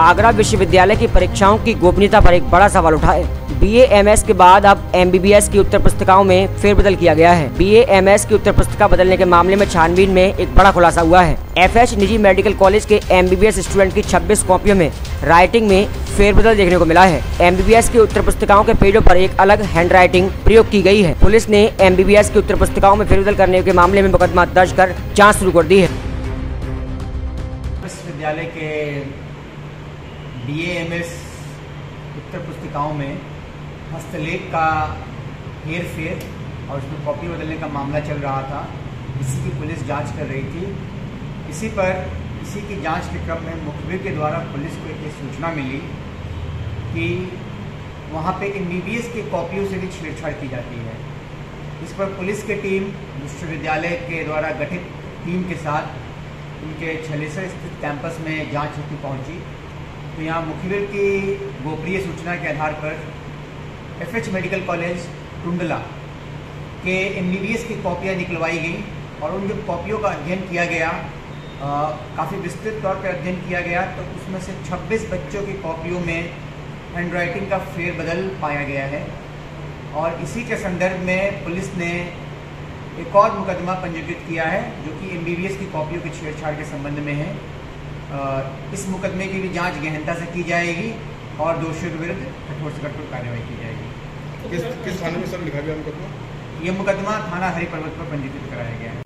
आगरा विश्वविद्यालय की परीक्षाओं की गोपनीयता पर एक बड़ा सवाल उठा है। BA-MS के बाद अब MBBS की उत्तर पुस्तिकाओं में फेरबदल किया गया है। BA-MS की उत्तर पुस्तिका बदलने के मामले में छानबीन में एक बड़ा खुलासा हुआ है। FH निजी मेडिकल कॉलेज के MBBS स्टूडेंट की 26 कॉपियों में राइटिंग में फेरबदल देखने को मिला है। MBBS की उत्तर पुस्तिकाओं के पेजों पर एक अलग हैंडराइटिंग प्रयोग की गई है। पुलिस ने MBBS की उत्तर पुस्तिकाओं में फेरबदल करने के मामले में मुकदमा दर्ज कर जाँच शुरू कर दी है। विश्वविद्यालय के BA-MS उत्तर पुस्तिकाओं में हस्तलेख का हेर फेर और उसमें कॉपी बदलने का मामला चल रहा था। इसी की पुलिस जांच कर रही थी। इसी की जांच के क्रम में मुखबिर के द्वारा पुलिस को एक सूचना मिली कि वहाँ पे MBBS की कॉपियों से भी छेड़छाड़ की जाती है। इस पर पुलिस की टीम विश्वविद्यालय के द्वारा गठित टीम के साथ उनके छलेसर स्थित कैंपस में जांच हेतु पहुंची। तो यहाँ मुखबिर की गोपनीय सूचना के आधार पर FH मेडिकल कॉलेज टुंडला के MBBS की कॉपियाँ निकलवाई गई और उन जब कॉपियों का अध्ययन किया गया, काफ़ी विस्तृत तौर पर अध्ययन किया गया, तो उसमें से 26 बच्चों की कॉपियों में हैंडराइटिंग का फेरबदल पाया गया है। और इसी के संदर्भ में पुलिस ने एक और मुकदमा पंजीकृत किया है जो कि MBBS की कॉपियों की छेड़छाड़ के संबंध में है। इस मुकदमे की भी जांच गहनता से की जाएगी और दोषियों के विरुद्ध कठोर से कठोर कार्रवाई की जाएगी। किस थाने में सर लिखा गया मुकदमा? ये मुकदमा थाना हरि पर्वत पर पंजीकृत कराया गया है।